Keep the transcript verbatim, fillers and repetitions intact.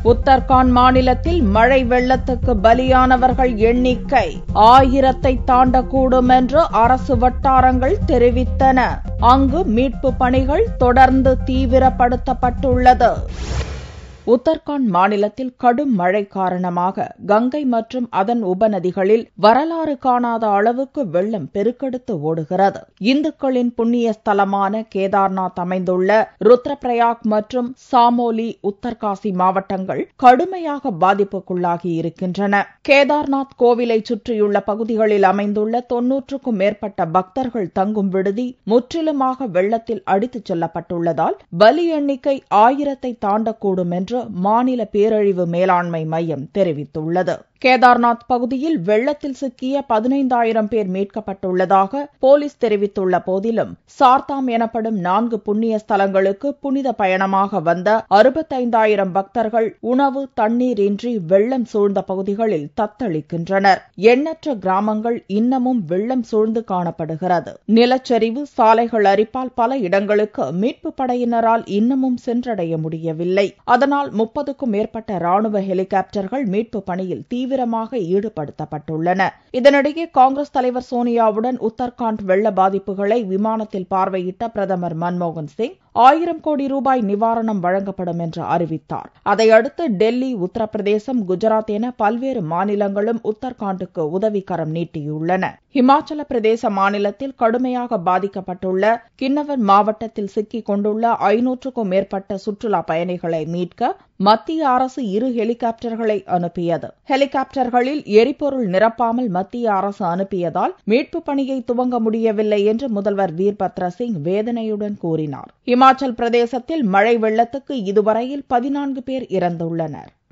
உத்தரகாண்ட் மாநிலத்தில் மழை வெள்ளத்துக்கு பலியானவர்கள் எண்ணிக்கை ஆயிரத்தை தாண்டக்கூடும் என்று அரசு வட்டாரங்கள் தெரிவித்தன. அங்கு மீட்பு பணிகள் தொடர்ந்து தீவிரப்படுத்தப்பட்டுள்ளது. உத்தரகாண்ட் மாநிலத்தில் கடும் மழை காரணமாக கங்கை மற்றும் அதன் உபநதிகளில் வரலாறு காணாத அளவுக்கு வெள்ளம் பெருக்கெடுத்து ஓடுகிறது. இந்துக்களின் புண்ணிய ஸ்தலமான கேதார்நாத் அமைந்துள்ள ருத்ரபிரயாக் மற்றும் சாமோலி உத்தர்காசி மாவட்டங்கள் கடுமையாக பாதிப்புக்குள்ளாகி இருக்கின்றன. கேதார்நாத் கோவிலை சுற்றியுள்ள பகுதிகளில் அமைந்துள்ள தொன்னூற்றுக்கும் மேற்பட்ட பக்தர்கள் தங்கும் விடுதி முற்றிலுமாக வெள்ளத்தில் அடித்துச் செல்லப்பட்டுள்ளதால் பலி எண்ணிக்கை ஆயிரத்தை தாண்டக்கூடும் என்று மாநில பேரழிவு மேலாண்மை மையம் தெரிவித்துள்ளது. கேதார்நாத் பகுதியில் வெள்ளத்தில் சிக்கிய பதினைந்தாயிரம் பேர் மீட்கப்பட்டுள்ளதாக போலீஸ் தெரிவித்துள்ள போதிலும் சார்தாம் எனப்படும் நான்கு புண்ணிய ஸ்தலங்களுக்கு புனித பயணமாக வந்த அறுபத்தைந்தாயிரம் பக்தர்கள் உணவு தண்ணீர் இன்றி வெள்ளம் சூழ்ந்த பகுதிகளில் தத்தளிக்கின்றனர். எண்ணற்ற கிராமங்கள் இன்னமும் வெள்ளம் சூழ்ந்து காணப்படுகிறது. நிலச்சரிவு, சாலைகள் அரிப்பால் பல இடங்களுக்கு மீட்பு படையினரால் இன்னமும் சென்றடைய முடியவில்லை. அதனால் முப்பதுக்கும் மேற்பட்ட ராணுவ ஹெலிகாப்டர்கள் மீட்பு பணியில் தீவிர தீவிரமாக ஈடுபடுத்தப்பட்டுள்ளன. இதனிடையே காங்கிரஸ் தலைவர் சோனியாவுடன் உத்தரகாண்ட் வெள்ள பாதிப்புகளை விமானத்தில் பார்வையிட்ட பிரதமர் மன்மோகன் சிங் ஆயிரம் கோடி ரூபாய் நிவாரணம் வழங்கப்படும் என்று அறிவித்தார். அதையடுத்து டெல்லி, உத்தரப்பிரதேசம், குஜராத் என பல்வேறு மாநிலங்களும் உத்தரகாண்டுக்கு உதவிக்கரம் நீட்டியுள்ளன. இமாச்சல பிரதேச மாநிலத்தில் கடுமையாக பாதிக்கப்பட்டுள்ள கின்னவர் மாவட்டத்தில் சிக்கிக் கொண்டுள்ள ஐநூற்றுக்கும் மேற்பட்ட சுற்றுலா பயணிகளை மீட்க மத்திய அரசு இரு ஹெலிகாப்டர்களை அனுப்பியது. ஹெலிகாப்டர்களில் எரிபொருள் நிரப்பாமல் மத்திய அரசு அனுப்பியதால் மீட்பு பணியை துவங்க முடியவில்லை என்று முதல்வர் வீர்பத்ர சிங் வேதனையுடன் கூறினார். இமாச்சல் பிரதேசத்தில் மழை வெள்ளத்துக்கு இதுவரையில் பதினான்கு பேர் இறந்துள்ளனர்.